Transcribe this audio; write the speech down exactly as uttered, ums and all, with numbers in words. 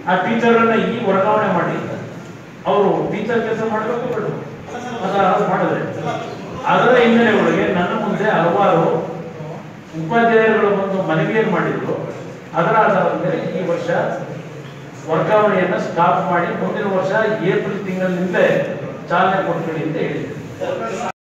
ಆ ಟೀಚರನ್ನ ಈ ವರ್ಗಾವಣೆ ಮಾಡಿ ಅವರು ಟೀಚರ್ ಕೆಲಸ ಮಾಡಬೇಕು ಬೇಡ ಅದರ ಮಾಡಿದ್ರೆ ಅದರ ಹಿನ್ನೆಲೆ ಒಳಗೆ ನನ್ನ ಮುಂದೆ ಹಲವಾರು ಉಪಾಧ್ಯಾಯರುಗಳು ಒಂದು ಮನವಿಯನ್ನು ಮಾಡಿದ್ರು. ಅದರ ಆಧಾರದ ಮೇಲೆ ಈ ವರ್ಷ ವರ್ಗಾವಣೆಯನ್ನು ಸ್ಟಾಪ್ ಮಾಡಿ ಮುಂದಿನ ವರ್ಷ ಏಪ್ರಿಲ್ ತಿಂಗಳಿನಿಂದ ಚಾಲನೆ ಕೊಡ್ತೀವಿ ಅಂತ ಹೇಳಿದ್ರು.